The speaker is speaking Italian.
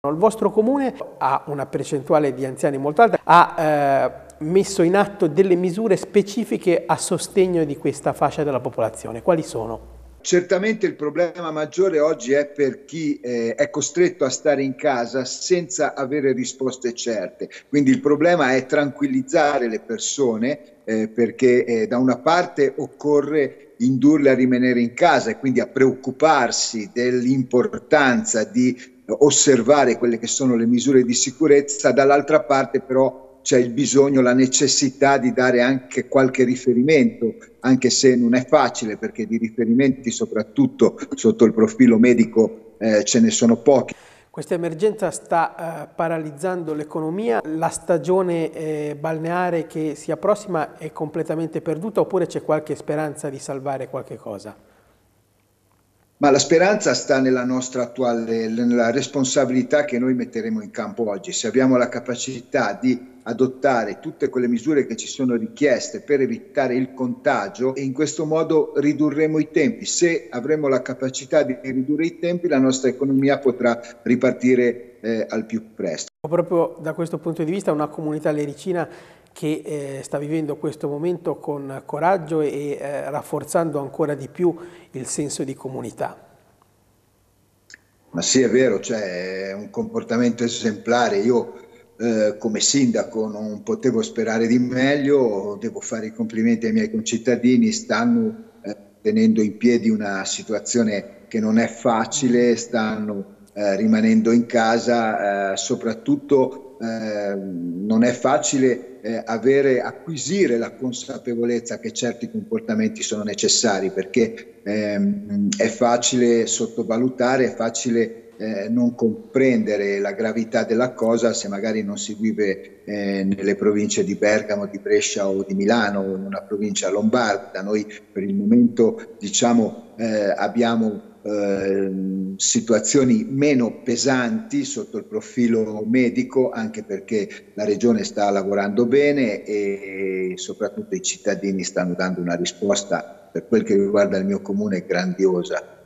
Il vostro comune ha una percentuale di anziani molto alta, ha messo in atto delle misure specifiche a sostegno di questa fascia della popolazione. Quali sono? Certamente il problema maggiore oggi è per chi è costretto a stare in casa senza avere risposte certe. Quindi il problema è tranquillizzare le persone perché da una parte occorre indurle a rimanere in casa e quindi a preoccuparsi dell'importanza di osservare quelle che sono le misure di sicurezza, dall'altra parte però c'è il bisogno, la necessità di dare anche qualche riferimento, anche se non è facile perché di riferimenti soprattutto sotto il profilo medico ce ne sono pochi. Questa emergenza sta paralizzando l'economia, la stagione balneare che si approssima è completamente perduta oppure c'è qualche speranza di salvare qualche cosa? Ma la speranza sta nella nostra nella responsabilità che noi metteremo in campo oggi. Se abbiamo la capacità di adottare tutte quelle misure che ci sono richieste per evitare il contagio, e in questo modo ridurremo i tempi. Se avremo la capacità di ridurre i tempi, la nostra economia potrà ripartire al più presto. Proprio da questo punto di vista una comunità lericina che sta vivendo questo momento con coraggio e rafforzando ancora di più il senso di comunità. Ma sì, è vero, cioè, è un comportamento esemplare. Io come sindaco non potevo sperare di meglio, devo fare i complimenti ai miei concittadini, stanno tenendo in piedi una situazione che non è facile, stanno rimanendo in casa, soprattutto non è facile acquisire la consapevolezza che certi comportamenti sono necessari, perché è facile sottovalutare, è facile non comprendere la gravità della cosa se magari non si vive nelle province di Bergamo, di Brescia o di Milano o in una provincia lombarda. Noi per il momento abbiamo situazioni meno pesanti sotto il profilo medico, anche perché la regione sta lavorando bene e soprattutto i cittadini stanno dando una risposta per quel che riguarda il mio comune grandiosa.